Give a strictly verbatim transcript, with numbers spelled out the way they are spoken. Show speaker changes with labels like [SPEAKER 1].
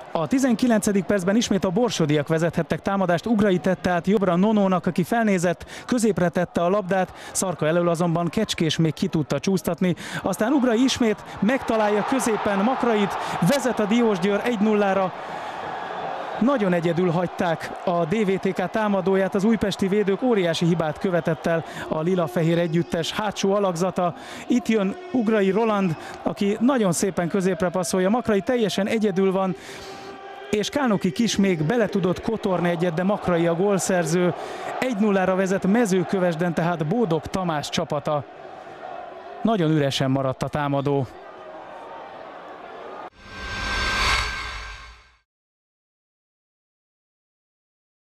[SPEAKER 1] A tizenkilencedik percben ismét a borsodiak vezethettek támadást. Ugrai tette át jobbra Nonónak, aki felnézett, középre tette a labdát, Szarka elől azonban Kecskés még ki tudta csúsztatni. Aztán Ugrai ismét megtalálja középen Makrait, vezet a Diósgyőr egy nullára. Nagyon egyedül hagyták a dé vé té ká támadóját, az újpesti védők, óriási hibát követett el a lila-fehér együttes hátsó alakzata. Itt jön Ugrai Roland, aki nagyon szépen középre passzolja, Makrai teljesen egyedül van, és Kálnoki Kis még bele tudott kotorni egyet, de Makrai a gólszerző. egy nullára vezet Mezőkövesden, tehát Bódog Tamás csapata. Nagyon üresen maradt a támadó.